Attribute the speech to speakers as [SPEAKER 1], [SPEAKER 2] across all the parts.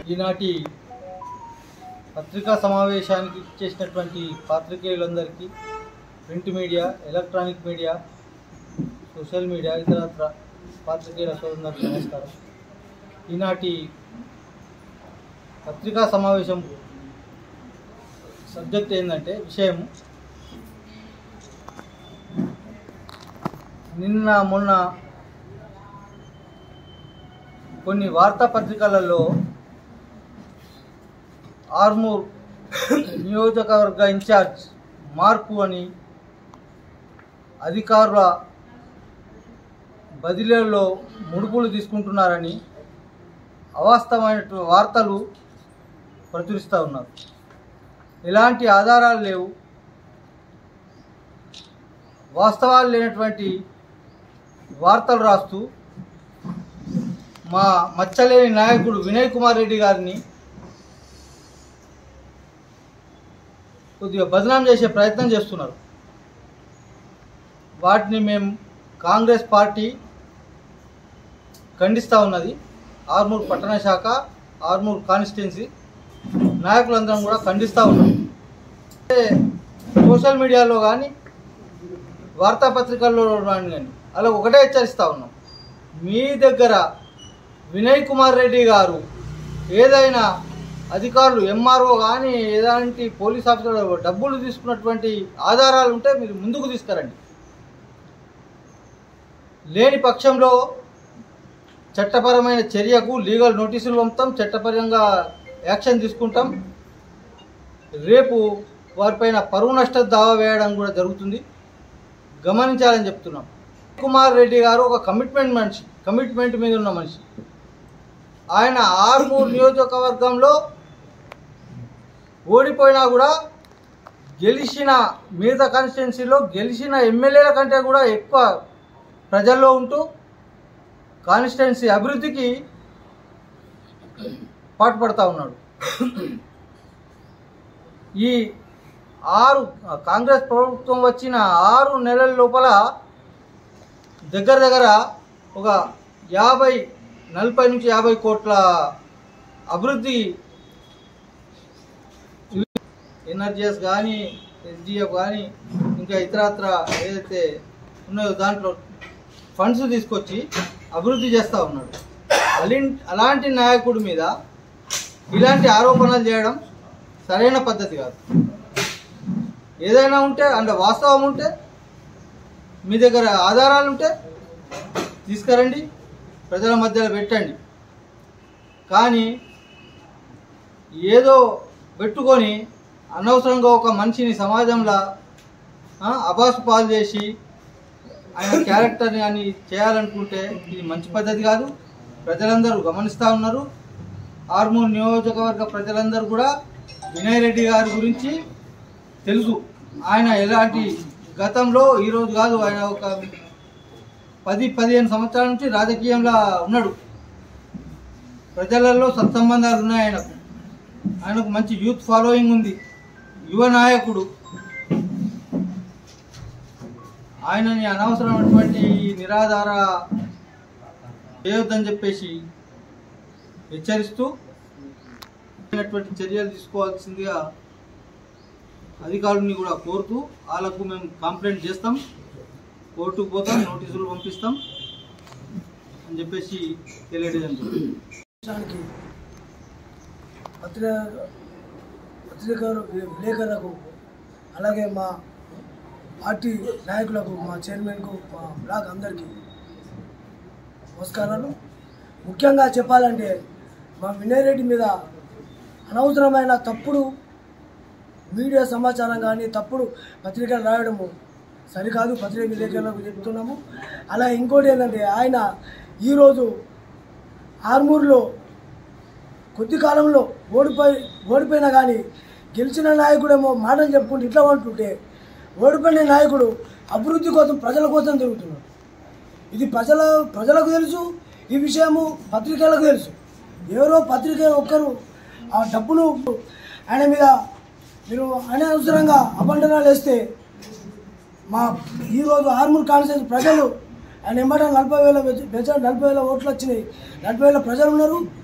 [SPEAKER 1] ఈనాటి పత్రికా సమావేశానికి చేసినటువంటి పాత్రికేయులందరికీ, print media, electronic media, social media, ఇతరత్ర పాత్రికేయుల సోదరులకు నమస్కారం. ఈనాటి పత్రికా సమావేశం సబ్జెక్ట్ ఏంటంటే, విషయం నిన్న మొన్న కొన్ని వార్తాపత్రికలలో ఆర్మూర్ నియోజకవర్గ ఇన్ఛార్జ్ మార్పు అని, అధికారుల బదిలీలో ముడుపులు తీసుకుంటున్నారని అవాస్తవమైన వార్తలు ప్రచురిస్తూ ఉన్నారు. ఎలాంటి ఆధారాలు లేవు, వాస్తవాలు లేనటువంటి వార్తలు రాస్తూ మా మచ్చలేని నాయకుడు వినయ్ కుమార్ రెడ్డి గారిని కొద్దిగా బదనాం చేసే ప్రయత్నం చేస్తున్నారు. వాటిని మేము కాంగ్రెస్ పార్టీ ఖండిస్తూ ఉన్నది. ఆర్మూర్ పట్టణ శాఖ, ఆర్మూర్ కాన్స్టిట్యున్సీ నాయకులందరం కూడా ఖండిస్తూ ఉన్నాం. సోషల్ మీడియాలో కానీ వార్తాపత్రికల్లో కానీ అలా ఒకటే హెచ్చరిస్తూ ఉన్నాం, మీ దగ్గర వినయ్ కుమార్ రెడ్డి గారు ఏదైనా అధికారులు, ఎంఆర్ఓ కానీ ఏలాంటి పోలీస్ ఆఫీసర్ డబ్బులు తీసుకున్నటువంటి ఆధారాలు ఉంటే మీరు ముందుకు తీసుకురండి. లేని పక్షంలో చట్టపరమైన చర్యకు లీగల్ నోటీసులు పంపుతాం, చట్టపరంగా యాక్షన్ తీసుకుంటాం. రేపు వారిపైన పరువు నష్ట దావా వేయడం కూడా జరుగుతుంది, గమనించాలని చెప్తున్నాం. కుమార్ రెడ్డి గారు ఒక కమిట్మెంట్ మీద ఉన్న మనిషి. ఆయన ఆర్మూర్ నియోజకవర్గంలో ఓడిపోయినా కూడా గెలిచిన మిగతా కాన్స్టిట్యున్సీలో గెలిచిన ఎమ్మెల్యేల కంటే కూడా ఎక్కువ ప్రజల్లో ఉంటూ కాన్స్టిట్యున్సీ అభివృద్ధికి పాటుపడతా ఉన్నాడు. ఈ కాంగ్రెస్ ప్రభుత్వం వచ్చిన 6 నెలల లోపల దగ్గర ఒక 40 నుంచి 50 కోట్ల అభివృద్ధి, ఎన్ఆర్జీఎస్ కానీ, ఎస్డిఎఫ్ కానీ, ఇంకా ఇతరత్ర ఏదైతే ఉన్నాయో దాంట్లో ఫండ్స్ తీసుకొచ్చి అభివృద్ధి చేస్తూ ఉన్నాడు. అలాంటి నాయకుడి మీద ఇలాంటి ఆరోపణలు చేయడం సరైన పద్ధతి కాదు. ఏదైనా ఉంటే అంటే వాస్తవం ఉంటే, మీ దగ్గర ఆధారాలు ఉంటే తీసుకురండి, ప్రజల మధ్యలో పెట్టండి. కానీ ఏదో పెట్టుకొని అనవసరంగా ఒక మనిషిని సమాజంలో అబాసు పాలు చేసి ఆయన క్యారెక్టర్ని అని చేయాలనుకుంటే ఇది మంచి పద్ధతి కాదు. ప్రజలందరూ గమనిస్తూ ఉన్నారు. ఆర్మూర్ నియోజకవర్గ ప్రజలందరూ కూడా వినయ్ రెడ్డి గారి గురించి తెలుసు. ఆయన ఎలాంటి గతంలో ఈరోజు కాదు, ఆయన ఒక 10-15 సంవత్సరాల నుంచి రాజకీయంలో ఉన్నాడు. ప్రజలలో సత్సంబంధాలు ఉన్నాయి ఆయనకు మంచి యూత్ ఫాలోయింగ్ ఉంది, యువ నాయకుడు. ఆయనని అనవసరమైనటువంటి నిరాధార చేయొద్దని చెప్పేసి హెచ్చరిస్తూ చర్యలు తీసుకోవాల్సిందిగా అధికారులని కూడా కోరుతూ, వాళ్ళకు మేము కంప్లైంట్ చేస్తాం, కోర్టుకు పోతాం, నోటీసులు పంపిస్తాం అని చెప్పేసి తెలియడం.
[SPEAKER 2] విలేకరులకు, అలాగే మా పార్టీ నాయకులకు, మా చైర్మన్కు, మా బ్లాక్ అందరికీ నమస్కారాలు. ముఖ్యంగా చెప్పాలంటే, మా వినయ్ రెడ్డి మీద అనవసరమైన తప్పుడు మీడియా సమాచారం కానీ తప్పుడు పత్రికలు రాయడము సరికాదు. పత్రిక విలేకరులకు చెప్తున్నాము. అలా ఇంకోటి ఏంటంటే, ఆయన ఈరోజు ఆర్మూర్లో కొద్ది కాలంలో ఓడిపోయినా కానీ గెలిచిన నాయకుడేమో మాటలు చెప్పుకుంటూ ఇట్లా అంటుంటే, ఓడిపోయిన నాయకుడు అభివృద్ధి కోసం, ప్రజల కోసం తిరుగుతున్నాడు. ఇది ప్రజలకు తెలుసు, ఈ విషయము పత్రికలకు తెలుసు. ఎవరో పత్రిక ఒక్కరు ఆ డబ్బును ఆయన మీద మీరు అనవసరంగా అబండనాలు వేస్తే, మా ఈరోజు ఆర్మూర్ కాన్స్టిట్యున్సీ ప్రజలు ఆయన ఎంబట 40,000 ఓట్లు వచ్చినాయి, 40,000 ప్రజలు ఉన్నారు.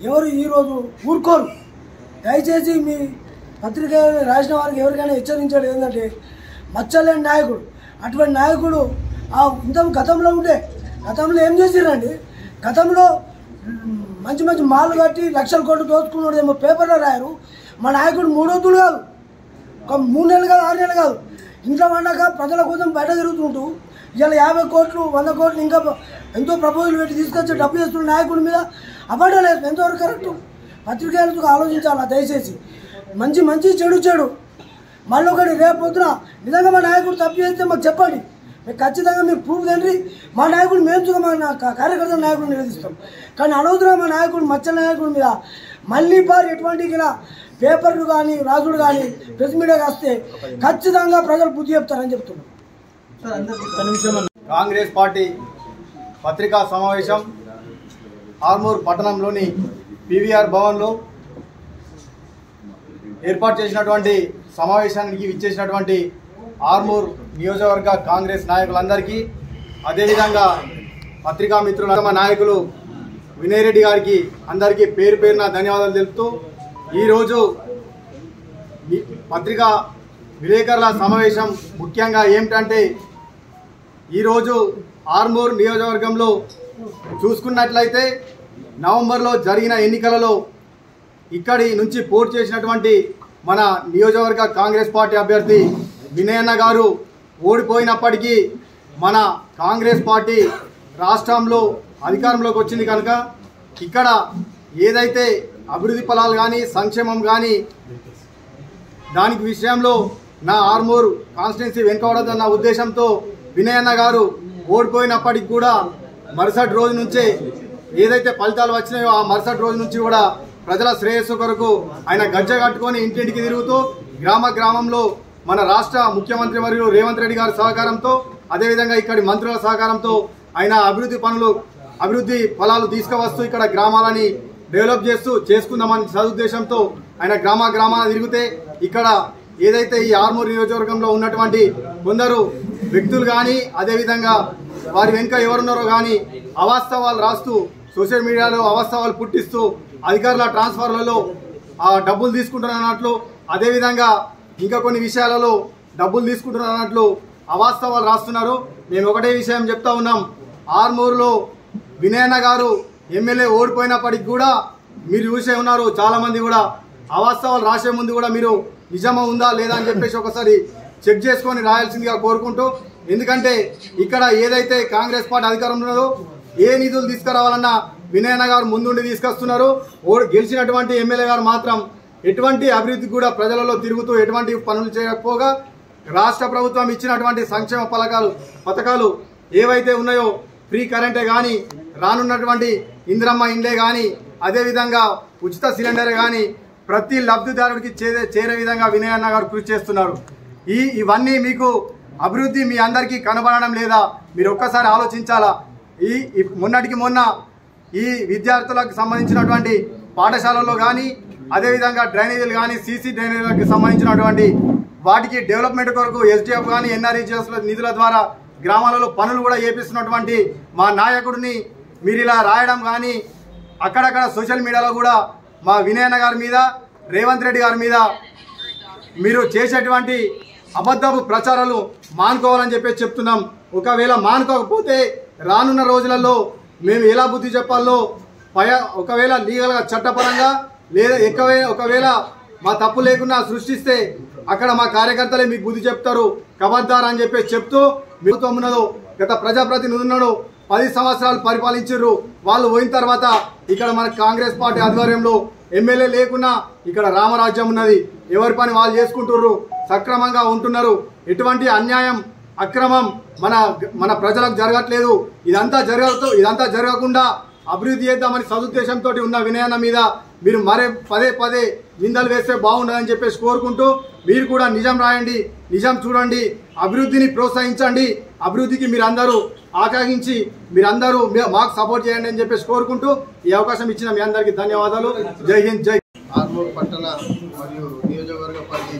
[SPEAKER 2] ఎవరు ఈరోజు ఊరుకోరు. దయచేసి మీ పత్రిక రాసిన వారికి ఎవరికైనా హెచ్చరించాడు ఏంటంటే మచ్చలేని నాయకుడు, అటువంటి నాయకుడు గతంలో ఉండే గతంలో ఏం చేసిరండి, గతంలో మంచి మంచి మాలు కట్టి లక్షల కోట్లు దోచుకున్నాడు ఏమో పేపర్లో రాయరు. మా నాయకుడు 3 రోజులు కాదు, ఒక 3 నెలలు కాదు, 6 నెలలు కాదు, ఇంట్లో వండక ప్రజల కోసం బయట తిరుగుతుంటూ ఇలా 50 కోట్లు 100 కోట్లు ఇంకా ఎంతో ప్రపోజల్ పెట్టి తీసుకొచ్చి డబ్బు చేస్తున్న నాయకుడి మీద అబద్ధాలు లేదు. ఎంతవరకు కరెక్ట్? పత్రికలకు ఆలోచించాలా దయచేసి. మంచి మంచి చెడు చెడు మళ్ళీ ఒకటి రేపు పొద్దున నిజంగా మా నాయకుడు తప్పు చేస్తే మాకు చెప్పండి, మేము ఖచ్చితంగా మీరు ప్రూఫ్ తండ్రి మా నాయకుడు మేము మా కార్యకర్తల నాయకుడు నిలదీస్తాం. కానీ అనవసరం మా నాయకుడు మచ్చల నాయకుడి మీద మళ్ళీ ఎటువంటి పేపర్లు కానీ రాజుడు కానీ ప్రెస్ మీడియాకి వస్తే ఖచ్చితంగా ప్రజలు బుద్ధి చెప్తారని చెప్తున్నాం.
[SPEAKER 3] కాంగ్రెస్ పార్టీ పత్రికా సమావేశం ఆర్మూర్ పట్టణంలోని పీవీఆర్ భవన్లో ఏర్పాటు చేసినటువంటి సమావేశానికి విచ్చేసినటువంటి ఆర్మూర్ నియోజకవర్గ కాంగ్రెస్ నాయకులందరికీ, అదేవిధంగా పత్రికా మిత్రుల మా నాయకులు వినయ్ రెడ్డి గారికి అందరికీ పేరు పేరున ధన్యవాదాలు తెలుపుతూ, ఈరోజు పత్రికా విలేకరుల సమావేశం ముఖ్యంగా ఏమిటంటే, ఈరోజు ఆర్మూర్ నియోజకవర్గంలో చూసుకున్నట్లయితే నవంబర్లో జరిగిన ఎన్నికలలో ఇక్కడి నుంచి పోటీ చేసినటువంటి మన నియోజకవర్గ కాంగ్రెస్ పార్టీ అభ్యర్థి వినయన్న గారు ఓడిపోయినప్పటికీ మన కాంగ్రెస్ పార్టీ రాష్ట్రంలో అధికారంలోకి వచ్చింది కనుక ఇక్కడ ఏదైతే అభివృద్ధి ఫలాలు కానీ సంక్షేమం కానీ దానికి విషయంలో నా ఆర్మూర్ కాన్స్టిట్యున్సీ వెనుకబడదన్న ఉద్దేశంతో వినయన్న గారు ఓడిపోయినప్పటికి కూడా మరుసటి రోజు నుంచే ఏదైతే ఫలితాలు వచ్చినాయో ఆ మరుసటి రోజు నుంచి కూడా ప్రజల శ్రేయస్సు కొరకు ఆయన గజ్జ కట్టుకొని ఇంటింటికి తిరుగుతూ గ్రామ గ్రామంలో మన రాష్ట్ర ముఖ్యమంత్రి మరియు రేవంత్ రెడ్డి గారి సహకారంతో, అదేవిధంగా ఇక్కడి మంత్రుల సహకారంతో ఆయన అభివృద్ధి ఫలాలు తీసుకువస్తూ ఇక్కడ గ్రామాలని డెవలప్ చేసుకుందామని సదుద్దేశంతో ఆయన గ్రామాన తిరిగితే ఇక్కడ ఏదైతే ఈ ఆర్మూర్ నియోజకవర్గంలో ఉన్నటువంటి కొందరు వ్యక్తులు కానీ అదేవిధంగా వారి వెనుక ఎవరున్నారో కానీ అవాస్తవాలు రాస్తూ సోషల్ మీడియాలో అవాస్తవాలు పుట్టిస్తూ అధికారుల ట్రాన్స్ఫర్లలో డబ్బులు తీసుకుంటున్నట్లు, అదేవిధంగా ఇంకా కొన్ని విషయాలలో డబ్బులు తీసుకుంటున్నట్లు అవాస్తవాలు రాస్తున్నారు. మేము ఒకటే విషయం చెప్తా ఉన్నాం, ఆర్మూరులో వినయన్న గారు ఎమ్మెల్యే ఓడిపోయినప్పటికి కూడా మీరు చూసే ఉన్నారు, చాలామంది కూడా అవాస్తవాలు రాసే ముందు కూడా మీరు నిజమా ఉందా లేదా అని చెప్పేసి ఒకసారి చెక్ చేసుకొని రాయాల్సిందిగా కోరుకుంటూ, ఎందుకంటే ఇక్కడ ఏదైతే కాంగ్రెస్ పార్టీ అధికారంలో ఉన్నదో ఏ నిధులు తీసుకురావాలన్నా వినయన్న గారు ముందుండి తీసుకొస్తున్నారు. గెలిచినటువంటి ఎమ్మెల్యే గారు మాత్రం ఎటువంటి అభివృద్ధి కూడా ప్రజలలో తిరుగుతూ ఎటువంటి పనులు చేయకపోగా రాష్ట్ర ప్రభుత్వం ఇచ్చినటువంటి సంక్షేమ పథకాలు ఏవైతే ఉన్నాయో ఫ్రీ కరెంటే కానీ, రానున్నటువంటి ఇందిరమ్మ ఇండ్లే కానీ, అదేవిధంగా ఉచిత సిలిండరే కానీ ప్రతి లబ్ధిదారుడికి చేరే విధంగా వినయన్న గారు కృషి చేస్తున్నారు. ఇవన్నీ మీకు అభివృద్ధి మీ అందరికీ కనబడడం లేదా? మీరు ఒక్కసారి ఆలోచించాలా. మొన్నటికి మొన్న ఈ విద్యార్థులకు సంబంధించినటువంటి పాఠశాలల్లో కానీ, అదేవిధంగా డ్రైనేజీలు కానీ, సీసీ డ్రైనేజీలకు సంబంధించినటువంటి వాటికి డెవలప్మెంట్ కొరకు ఎస్డిఎఫ్ కానీ ఎన్ఆర్ఈజిఎస్ నిధుల ద్వారా గ్రామాలలో పనులు కూడా చేపిస్తున్నటువంటి మా నాయకుడిని మీరు ఇలా రాయడం కానీ, అక్కడక్కడ సోషల్ మీడియాలో కూడా మా వినయన్న గారి మీద, రేవంత్ రెడ్డి గారి మీద మీరు చేసేటువంటి అబద్ధపు ప్రచారాలు మానుకోవాలని చెప్పేసి చెప్తున్నాం. ఒకవేళ మానుకోకపోతే రానున్న రోజులలో మేము ఎలా బుద్ధి చెప్పాలో, ఒకవేళ లీగల్గా చట్టపరంగా లేదా ఒకవేళ మా తప్పు లేకుండా సృష్టిస్తే అక్కడ మా కార్యకర్తలే మీకు బుద్ధి చెప్తారు, కబద్దార్ అని చెప్పేసి చెప్తూ, మీతో ఉన్నదో గత ప్రజాప్రతినిధులు ఉన్నాడు 10 సంవత్సరాలు పరిపాలించారు. వాళ్ళు పోయిన తర్వాత ఇక్కడ మన కాంగ్రెస్ పార్టీ ఆధ్వర్యంలో ఎమ్మెల్యే లేకున్నా ఇక్కడ రామరాజ్యం ఉన్నది. ఎవరి పని వాళ్ళు చేసుకుంటున్నారు, సక్రమంగా ఉంటున్నారు. ఎటువంటి అన్యాయం అక్రమం మన ప్రజలకు జరగట్లేదు. ఇదంతా జరగకుండా అభివృద్ధి చేద్దామని సదుద్దేశంతో ఉన్న వినయన్న మీద మీరు పదే నిందలు వేస్తే బాగుండదని చెప్పేసి కోరుకుంటూ, మీరు కూడా నిజం రాయండి, నిజం చూడండి, అభివృద్ధిని ప్రోత్సహించండి, అభివృద్ధికి మీరందరూ ఆకాంక్షించి మీరందరూ మాకు సపోర్ట్ చేయండి అని చెప్పేసి కోరుకుంటూ ఈ అవకాశం ఇచ్చిన మీ అందరికీ ధన్యవాదాలు. జై హింద్, జై.
[SPEAKER 4] ఆర్మూర్ పట్టణ మరియు నియోజకవర్గ పార్టీ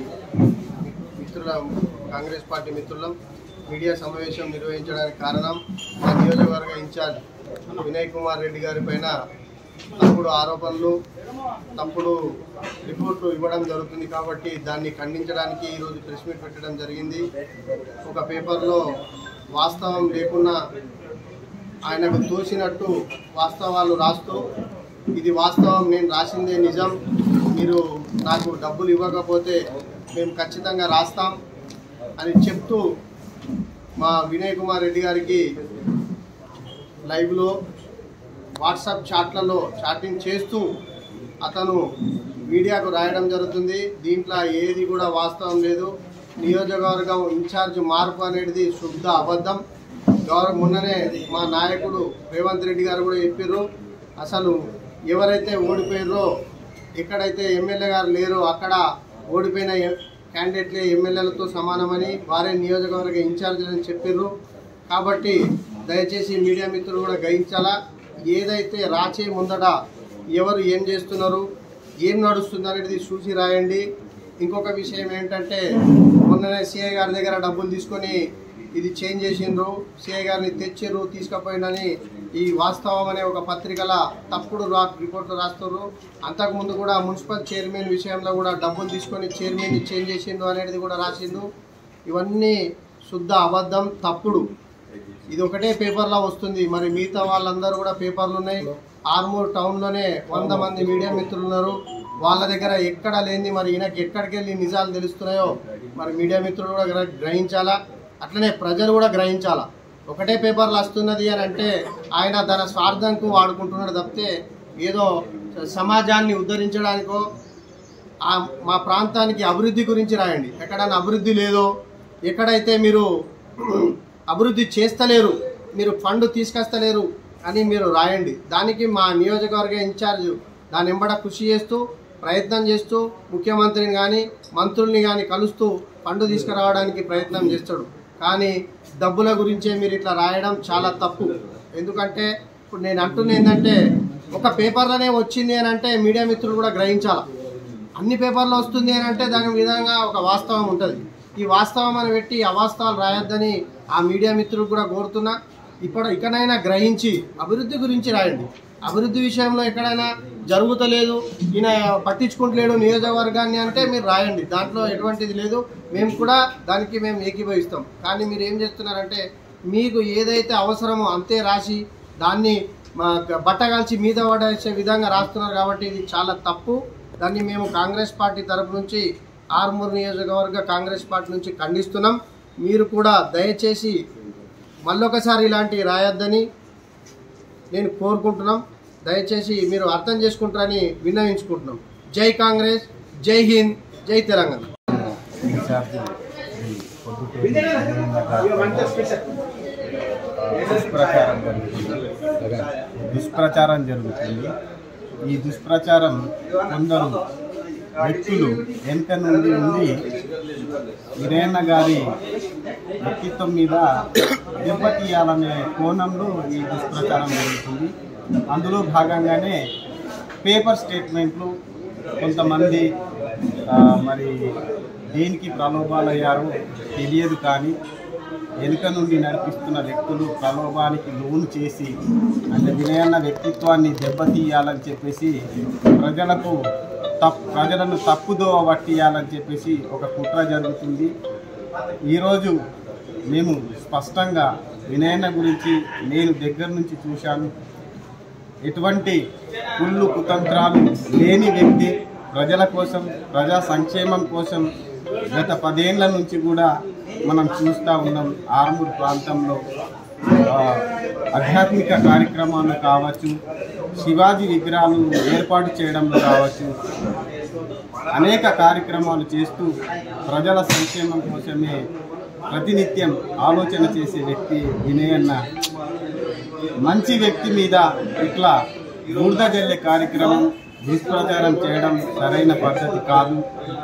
[SPEAKER 4] కాంగ్రెస్ పార్టీ మిత్రులం మీడియా సమావేశం నిర్వహించడానికి కారణం మా నియోజకవర్గ ఇన్ఛార్జ్ వినయ్ కుమార్ రెడ్డి గారి పైన తప్పుడు ఆరోపణలు తప్పుడు రిపోర్ట్లు ఇవ్వడం జరుగుతుంది. కాబట్టి దాన్ని ఖండించడానికి ఈరోజు ప్రెస్ మీట్ పెట్టడం జరిగింది. ఒక పేపర్లో వాస్తవం లేకున్నా ఆయనకు తోచినట్టు వాస్తవాలు రాస్తూ ఇది వాస్తవం, నేను రాసిందే నిజం, మీరు నాకు డబ్బులు ఇవ్వకపోతే మేము ఖచ్చితంగా రాస్తాం అని చెప్తూ మా వినయ్ కుమార్ రెడ్డి గారికి లైవ్లో వాట్సాప్ చాట్లలో చాటింగ్ చేస్తూ అతను మీడియాకు రాయడం జరుగుతుంది. దీంట్లో ఏది కూడా వాస్తవం లేదు. నియోజకవర్గం ఇన్ఛార్జ్ మార్పు అనేది శుద్ధ అబద్ధం. మొన్ననే మా నాయకుడు రేవంత్ రెడ్డి గారు కూడా చెప్పారు, అసలు ఎవరైతే ఓడిపోయారో ఎక్కడైతే ఎమ్మెల్యే గారు లేరో అక్కడ ఓడిపోయిన క్యాండిడేట్లే ఎమ్మెల్యేలతో సమానమని వారే నియోజకవర్గ ఇన్ఛార్జీలని చెప్పారు. కాబట్టి దయచేసి మీడియా మిత్రులు కూడా గ్రహించాలా. ఏదైతే రాచే ముందట ఎవరు ఏం చేస్తున్నారు, ఏం నడుస్తుంది అనేది చూసి రాయండి. ఇంకొక విషయం ఏంటంటే మొన్ననే సిఐ గారి దగ్గర డబ్బులు తీసుకొని ఇది చేంజ్ చేసిండ్రు, సిఐ గారిని తెచ్చిర్రు తీసుకుపోయిందని ఈ వాస్తవం అనే ఒక పత్రికల తప్పుడు రిపోర్ట్లు రాస్తున్నారు. అంతకుముందు కూడా మున్సిపల్ చైర్మన్ విషయంలో కూడా డబ్బులు తీసుకొని చైర్మన్ని చేంజ్ చేసిండ్రు అనేది కూడా రాసిండ్రు. ఇవన్నీ శుద్ధ అబద్ధం, తప్పుడు. ఇది ఒకటే పేపర్లో వస్తుంది. మరి మిగతా వాళ్ళందరూ కూడా పేపర్లు ఉన్నాయి. ఆర్మూర్ టౌన్లోనే 100 మంది మీడియా మిత్రులు ఉన్నారు. వాళ్ళ దగ్గర ఎక్కడ లేని మరి ఈయనకి ఎక్కడికి వెళ్ళి నిజాలు తెలుస్తున్నాయో మరి మీడియా మిత్రులు కూడా గ్రహించాలా. అట్లనే ప్రజలు కూడా గ్రహించాలా. ఒకటే పేపర్లు వస్తున్నది అని అంటే ఆయన తన స్వార్థంకు వాడుకుంటున్నాడు తప్పితే ఏదో సమాజాన్ని ఉద్ధరించడానికో మా ప్రాంతానికి అభివృద్ధి గురించి రాయండి. ఎక్కడైనా అభివృద్ధి లేదో, ఎక్కడైతే మీరు అభివృద్ధి చేస్తలేరు, మీరు ఫండ్ తీసుకొస్తలేరు అని మీరు రాయండి. దానికి మా నియోజకవర్గ ఇన్ఛార్జ్ దాని వెంబడ కృషి చేస్తూ ప్రయత్నం చేస్తూ ముఖ్యమంత్రిని కానీ మంత్రుల్ని కానీ కలుస్తూ ఫండ్ తీసుకురావడానికి ప్రయత్నం చేస్తాడు. కానీ డబ్బుల గురించే మీరు ఇట్లా రాయడం చాలా తప్పు. ఎందుకంటే ఇప్పుడు నేను అంటున్నా ఏంటంటే ఒక పేపర్లోనే వచ్చింది అని అంటే మీడియా మిత్రులు కూడా గ్రహించాలి. అన్ని పేపర్లో వస్తుంది అని అంటే దాని విధంగా ఒక వాస్తవం ఉంటుంది. ఈ వాస్తవం అని పెట్టి అవాస్తవాలు రాయొద్దని ఆ మీడియా మిత్రులు కూడా కోరుతున్నా. ఇకనైనా గ్రహించి అభివృద్ధి గురించి రాయండి. అభివృద్ధి విషయంలో ఎక్కడైనా జరుగుతలేదు, ఈయన పట్టించుకుంటలేడు నియోజకవర్గాన్ని అంటే మీరు రాయండి. దాంట్లో ఎటువంటిది లేదు. మేము కూడా దానికి మేము ఏకీభవిస్తాం. కానీ మీరు ఏం చేస్తున్నారంటే మీకు ఏదైతే అవసరమో అంతే రాసి దాన్ని బట్టగాల్చి మీద పడేసే విధంగా రాస్తున్నారు. కాబట్టి ఇది చాలా తప్పు. దాన్ని మేము కాంగ్రెస్ పార్టీ తరపు నుంచి ఆర్మూర్ నియోజకవర్గ కాంగ్రెస్ పార్టీ నుంచి ఖండిస్తున్నాం. మీరు కూడా దయచేసి మళ్ళొకసారి ఇలాంటివి రాయొద్దని నేను కోరుకుంటున్నాం. దయచేసి మీరు అర్థం చేసుకుంటారని విన్నవించుకుంటున్నాం. జై కాంగ్రెస్, జై హింద్, జై తెలంగాణ.
[SPEAKER 5] దుష్ప్రచారం జరుగుతుంది. ఈ దుష్ప్రచారం కొందరు వ్యక్తులు వెనుక నుండి ఉంది వీరయ్య గారి వ్యక్తిత్వం మీద దెబ్బతీయాలనే కోణంలో ఈ దుష్ప్రచారం జరుగుతుంది. అందులో భాగంగానే పేపర్ స్టేట్మెంట్లు కొంతమంది మరి దేనికి ప్రలోభాలయ్యారో తెలియదు, కానీ వెనుక నుండి నడిపిస్తున్న వ్యక్తులు ప్రలోభానికి లోను చేసి అంటే వినయన్న వ్యక్తిత్వాన్ని దెబ్బతీయాలని చెప్పేసి ప్రజలను తప్పుదోవ పట్టియాలని చెప్పేసి ఒక కుట్ర జరుగుతుంది. ఈరోజు మేము స్పష్టంగా వినయన్న గురించి నేను దగ్గర నుంచి చూశాను. ఎటువంటి కుళ్ళు కుతంత్రాలు లేని వ్యక్తి, ప్రజల కోసం ప్రజా సంక్షేమం కోసం గత 10 ఏళ్ల నుంచి కూడా మనం చూస్తూ ఉన్నాం. ఆర్మూర్ ప్రాంతంలో ఆధ్యాత్మిక కార్యక్రమాలు కావచ్చు, శివాజీ విగ్రహాలు ఏర్పాటు చేయడంలో కావచ్చు, అనేక కార్యక్రమాలు చేస్తూ ప్రజల సంక్షేమం కోసమే ప్రతినిత్యం ఆలోచన చేసే వ్యక్తి వినయన్న. మంచి వ్యక్తి మీద ఇట్లా బూడిద జల్లే కార్యక్రమం దుష్ప్రచారం చేయడం సరైన పద్ధతి కాదు.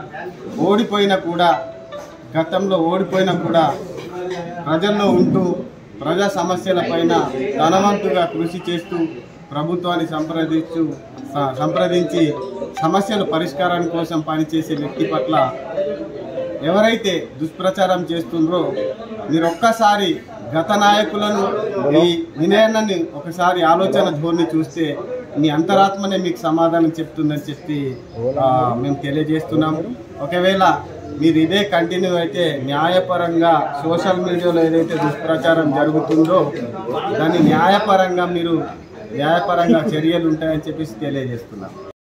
[SPEAKER 5] గతంలో ఓడిపోయినా కూడా ప్రజల్లో ఉంటూ ప్రజా సమస్యలపైన తనవంతుగా కృషి చేస్తూ ప్రభుత్వాన్ని సంప్రదించి సమస్యల పరిష్కారం కోసం పనిచేసే వ్యక్తి పట్ల ఎవరైతే దుష్ప్రచారం చేస్తుండ్రో మీరు ఒక్కసారి గత నాయకులను ఈ వినయన్నని ఒకసారి ఆలోచన ధోరణి చూస్తే మీ అంతరాత్మనే మీకు సమాధానం చెప్తుందని చెప్పి మేము తెలియజేస్తున్నాము. ఒకవేళ మీరు ఇదే కంటిన్యూ అయితే న్యాయపరంగా సోషల్ మీడియాలో ఏదైతే దుష్ప్రచారం జరుగుతుందో దాన్ని న్యాయపరంగా చర్యలు ఉంటాయని చెప్పేసి తెలియజేస్తున్నాం.